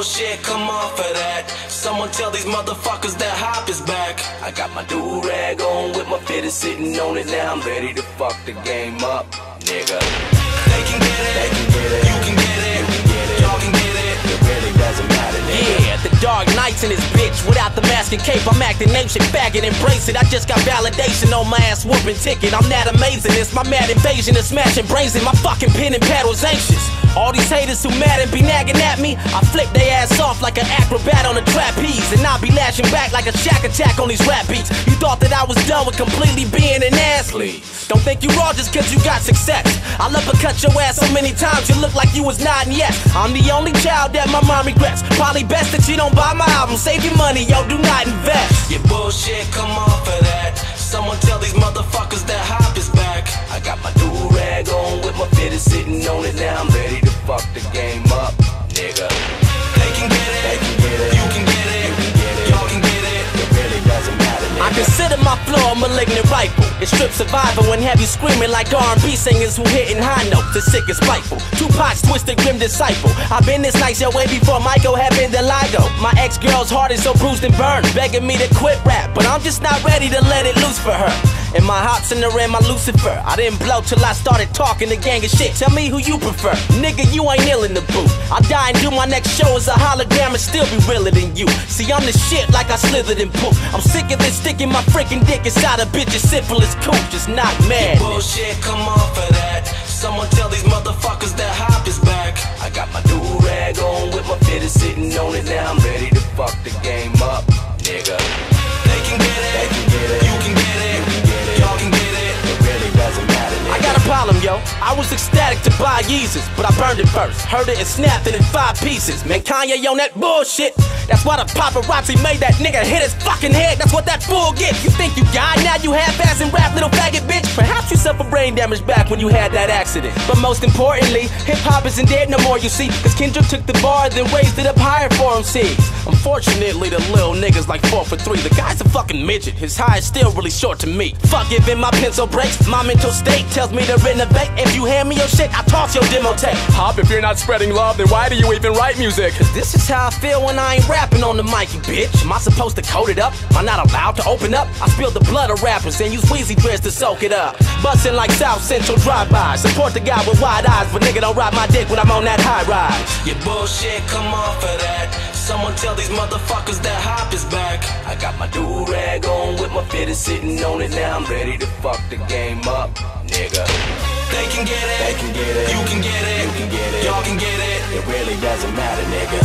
bullshit, come off of that. Someone tell these motherfuckers that hop is back. I got my do-rag on with my fitted sitting on it. Now I'm ready to fuck the game up, nigga. They can get it, they can get it, you can get it, you can get it, y'all can get it. It really doesn't matter, nigga. Yeah, the dark nights in this bitch. Without the mask and cape, I'm acting ancient, faggot, embrace it. I just got validation on my ass whooping ticket. I'm that amazing, it's my mad invasion of smashing brains in my fucking pen and paddle's anxious. All these haters who mad and be nagging at me, I flip their ass off like an acrobat on a trapeze, and I'll be lashing back like a shack attack on these rap beats. You thought that I was done with completely being an ass? Please don't think you raw just cause you got success. I'll uppercut your ass so many times you look like you was nodding yes. I'm the only child that my mom regrets. Probably best that you don't buy my album. Save your money, yo, do not invest. Your bullshit, come off of that. Someone tell these motherfuckers that hop is back. I got my do-rag on with my fitted sitting on it. Now I'm ready to fuck the game up, nigga. They can get it, they can get it, you can get it, you can get it, y'all can get it. It really doesn't matter, nigga. I consider my flow a malignant rifle. It strips survival and have you screaming like R&B singers who hitting high notes. It's sick and spiteful. Tupac's twisted grim disciple. I've been this nice your way before Michael had been the LIGO. My ex-girl's heart is so bruised and burned, begging me to quit rap, but I'm just not ready to let it loose for her. And my heart's in the rim, my Lucifer. I didn't blow till I started talking the gang of shit. Tell me who you prefer. Nigga, you ain't ill in the booth. I'll die and do my next show as a hologram and still be realer than you. See, I'm the shit like I slithered in poop. I'm sick of this sticking my freaking dick inside a bitch as simple as cool. Just not mad. Bullshit, come off of that. Someone tell these motherfuckers that hop is back. I got my do-rag on with my fitted sitting on it. Now I'm ready to fuck the game up, nigga. They can get it, they can get it, you can get it, you can get it, y'all can get it. It really doesn't matter, nigga. I got a problem, yo. I was ecstatic to buy Yeezus, but I burned it first. Heard it and snapped it in 5 pieces. Man, Kanye on that bullshit. That's why the paparazzi made that nigga hit his fucking head. That's what that fool gets. You think you got, now you half-ass and rap, little faggot bitch. Perhaps you suffered brain damage back when you had that accident. But most importantly, hip-hop isn't dead no more, you see. Cause Kendrick took the bar, then raised it up higher for MCs. Unfortunately, the little niggas like 4 for 3. The guy's a fucking midget. His high is still really short to me. Fuck giving my pencil breaks. My mental state tells me to renovate. If you hand me your shit, I toss your demo tape. Hop, if you're not spreading love, then why do you even write music? Cause this is how I feel when I ain't rapping on the mic, you bitch. Am I supposed to code it up? Am I not allowed to open up? I spill the blood of rappers and use Wheezy dreads to soak it up. Bustin' like South Central drive-by. Support the guy with wide eyes, but nigga don't ride my dick when I'm on that high rise. Your bullshit, come off of that. Someone tell these motherfuckers that hop is back. I got my do-rag on with my fitted sitting on it. Now I'm ready to fuck the game up, nigga. They can get it, they can get it, you can get it, you can get it, y'all can get it. It really doesn't matter, nigga.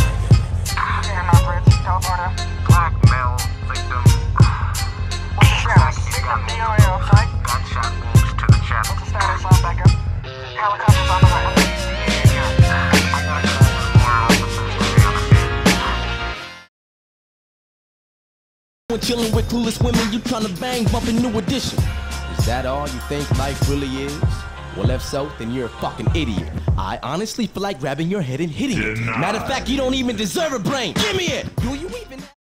Blackmail victim. What's the status? Victim DOA on site. Gunshot wounds to the chest. What's the status on backup? Helicopters on the way. When chillin' with clueless women, you tryna bang, bumpin' New Edition. Is that all you think life really is? Well, if so, then you're a fucking idiot. I honestly feel like grabbing your head and hitting it. Matter of fact, you don't even deserve a brain. Give me it! Do you even